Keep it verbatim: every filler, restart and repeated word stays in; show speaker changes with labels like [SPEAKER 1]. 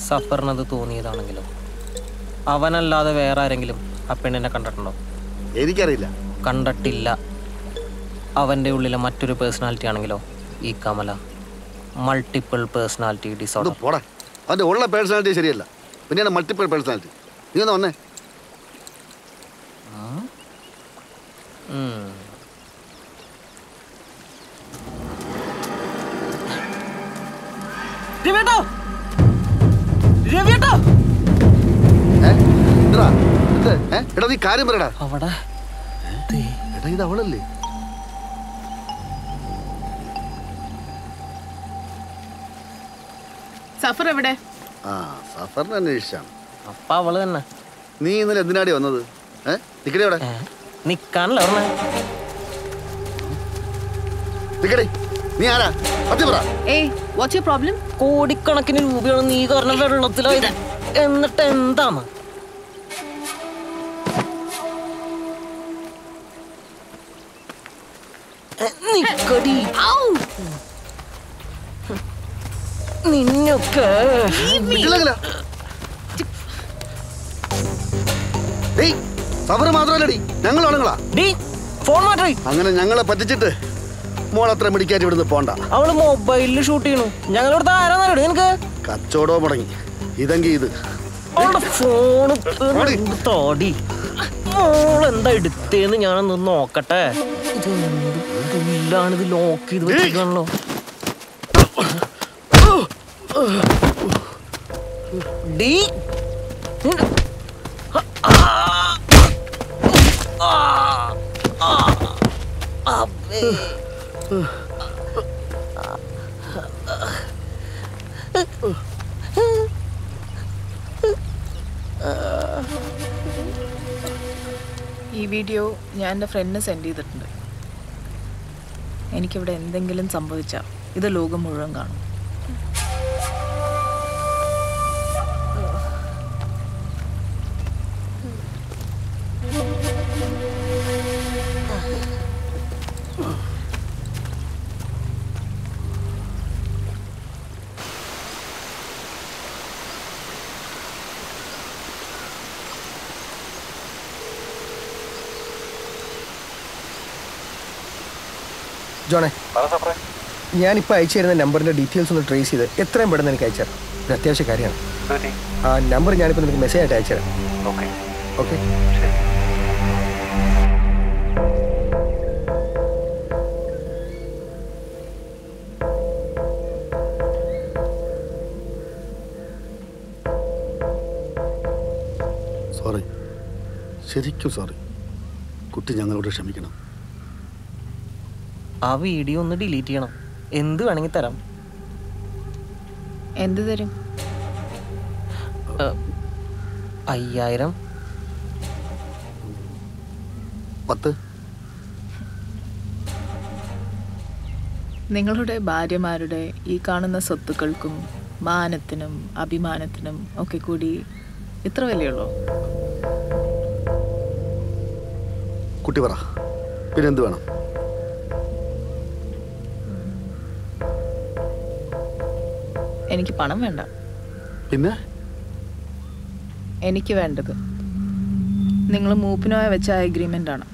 [SPEAKER 1] സഫറിനത് തോന്നിയതാണെങ്കിലോ? അവനല്ലാതെ വേറെ ആരെങ്കിലും ആ പെണ്ണിനെ കണ്ടിട്ടുണ്ടോ?
[SPEAKER 2] എനിക്കറിയില്ല.
[SPEAKER 1] കണ്ടിട്ടില്ല. അവൻ്റെ ഉള്ളിലെ മറ്റൊരു പേഴ്സണാലിറ്റി ആണെങ്കിലോ? ഈ കമല മൾട്ടിപ്പിൾ പേഴ്സണാലിറ്റി ഡിസോർഡർ.
[SPEAKER 2] പോടാ, അവൻ്റെ ഉള്ള പേഴ്സണാലിറ്റി ശരിയല്ല, പിന്നെയാണ് മൾട്ടിപ്പിൾ പേഴ്സണാലിറ്റി. നീ ഒന്ന് വന്നേ. എടാ നീ കാര്യം പറയടാ.
[SPEAKER 1] അവിടെ
[SPEAKER 2] എടാ ഇത് അവളല്ലേ?
[SPEAKER 3] സഫർ എവിടെ?
[SPEAKER 2] ആ സഫറിനെ അന്വേഷിച്ചാണ്.
[SPEAKER 1] അപ്പ അവള് തന്നെ.
[SPEAKER 2] നീ ഇന്നലെ എന്തിനാടി വന്നത്? ഏഹ് നിക്കടി അവിടെ.
[SPEAKER 1] നിക്കാനല്ല പറഞ്ഞേ.
[SPEAKER 2] നിക്കടി. നീ ആരാ? സത്യം പറ.
[SPEAKER 3] ഏയ് വാട്ട്സ് യുവർ പ്രോബ്ലം?
[SPEAKER 1] കോടിക്കണക്കിന് രൂപയാണ് നീ കാരണം വെള്ളത്തിലായത്. എന്നിട്ട് എന്താണ്? നിക്കടി. നിന്നൊക്കെ
[SPEAKER 2] സഫർ മാത്രമല്ലടി, ഞങ്ങൾ ആണുങ്ങളാ. അങ്ങനെ ഞങ്ങളെ പറ്റിച്ചിട്ട് മോളത്ര മെഡിക്കാറ്റ് ഇവിടുന്ന് പോണ്ട.
[SPEAKER 1] അവള് മൊബൈലിൽ ഷൂട്ട് ചെയ്യണു. ഞങ്ങളിവിടുത്തെ ആരാന്നറിയോ നിനക്ക്?
[SPEAKER 2] കച്ചവടവും മുടങ്ങി. ഇതെങ്കി ഇത്
[SPEAKER 1] ഫോണ് തോടി. മോളെന്താ എടുത്തേന്ന് ഞാനൊന്ന് നോക്കട്ടെ. ഇല്ലാണിത് ലോക്ക് ചെയ്ത് വെച്ചിട്ടാണല്ലോ. ഡി
[SPEAKER 3] ഈ വീഡിയോ ഞാൻ എൻ്റെ ഫ്രണ്ടിന് സെൻഡ് ചെയ്തിട്ടുണ്ട്. എനിക്കിവിടെ എന്തെങ്കിലും സംഭവിച്ചാൽ ഇത് ലോകം മുഴുവൻ കാണും.
[SPEAKER 4] ജോണേ, ഞാനിപ്പോൾ അയച്ചു തരുന്ന നമ്പറിൻ്റെ ഡീറ്റെയിൽസ് ഒന്ന് ട്രേസ് ചെയ്ത് എത്രയും പെട്ടെന്ന് എനിക്ക് അയച്ചു തരാം. ഒരു അത്യാവശ്യ കാര്യമാണ്. ആ നമ്പർ ഞാനിപ്പോൾ നിനക്ക് മെസ്സേജ് ആയിട്ട് അയച്ചു തരാം. ഓക്കെ ഓക്കെ
[SPEAKER 2] സോറി, ശരിക്കും സോറി. കുട്ടി ഞങ്ങളോട് ക്ഷമിക്കണം.
[SPEAKER 1] ആ വീഡിയോ ഒന്ന് ഡിലീറ്റ് ചെയ്യണം. എന്ത് വേണമെങ്കിൽ തരാം.
[SPEAKER 3] എന്ത് തരും?
[SPEAKER 1] അയ്യായിരം.
[SPEAKER 2] പത്ത്.
[SPEAKER 3] നിങ്ങളുടെ ഭാര്യമാരുടെ ഈ കാണുന്ന സ്വത്തുക്കൾക്കും മാനത്തിനും അഭിമാനത്തിനും ഒക്കെ കൂടി ഇത്ര വിലയുള്ളൂ?
[SPEAKER 2] കുട്ടി പറ, പിന്നെന്ത് വേണം?
[SPEAKER 3] എനിക്ക് പണം വേണ്ട.
[SPEAKER 2] പിന്നെ
[SPEAKER 3] എനിക്ക് വേണ്ടത് നിങ്ങൾ മൂപ്പിനോയ വെച്ച അഗ്രിമെന്റ് ആണ്.